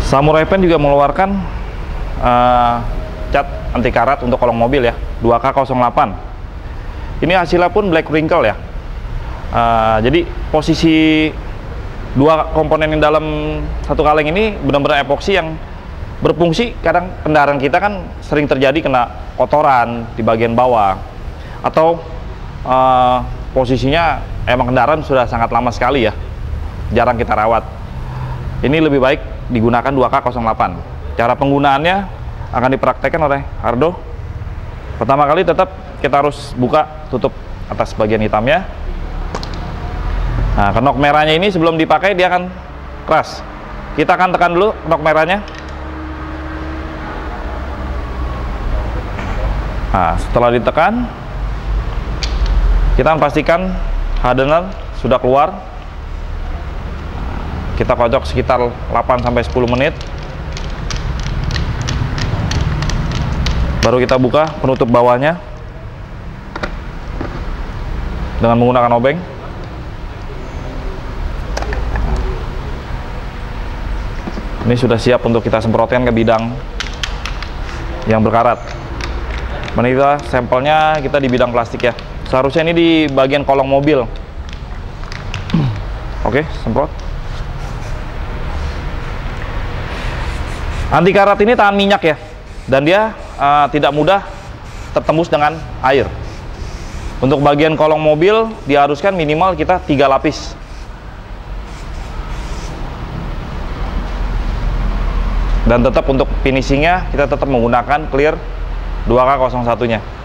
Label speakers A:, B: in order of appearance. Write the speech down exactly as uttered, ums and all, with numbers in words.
A: Samurai Pen juga mengeluarkan uh, cat anti karat untuk kolong mobil ya, dua K nol delapan. Ini hasilnya pun black wrinkle ya. Uh, jadi posisi dua komponen yang dalam satu kaleng ini benar-benar epoksi yang berfungsi. Kadang kendaraan kita kan sering terjadi kena kotoran di bagian bawah, atau uh, posisinya emang kendaraan sudah sangat lama sekali ya, jarang kita rawat. Ini lebih baik digunakan dua K nol delapan. Cara penggunaannya akan dipraktekkan oleh Ardo. Pertama kali tetap kita harus buka tutup atas bagian hitamnya. Nah, kenop merahnya ini sebelum dipakai dia akan keras. Kita akan tekan dulu kenop merahnya. Nah, setelah ditekan, kita akan pastikan hardener sudah keluar. Kita kocok sekitar delapan sampai sepuluh menit. Baru kita buka penutup bawahnya dengan menggunakan obeng. Ini sudah siap untuk kita semprotkan ke bidang yang berkarat. Menita sampelnya kita di bidang plastik ya. Seharusnya ini di bagian kolong mobil. Oke, semprot. Anti karat ini tahan minyak ya, dan dia uh, tidak mudah tertembus dengan air. Untuk bagian kolong mobil diharuskan minimal kita tiga lapis. Dan tetap untuk finishingnya kita tetap menggunakan clear dua K nol satu nya.